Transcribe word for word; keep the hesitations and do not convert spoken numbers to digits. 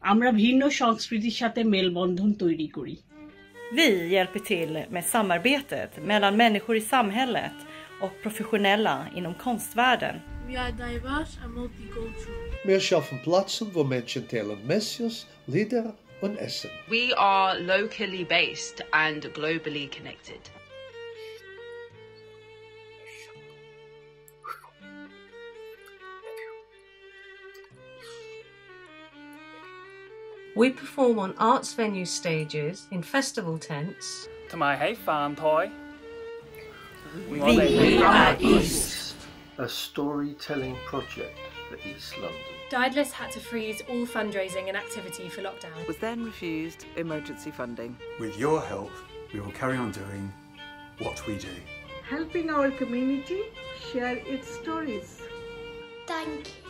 আমরা ভিন্ন সংস্কৃতির সাথে মেলবন্ধন তৈরি করি. Vi hjälper till med samarbetet mellan människor i samhället och professionella inom konstvärlden. We are diverse and multicultural. Wir schaffen Plätze, wo Menschen teilen Messias, Lieder und Essen. We are locally based and globally connected. We perform on arts venue stages, in festival tents. To my hey fan toy. We, we are East, a storytelling project for East London. Daedalus had to freeze all fundraising and activity for lockdown. Was then refused emergency funding. With your help, we will carry on doing what we do. Helping our community share its stories. Thank you.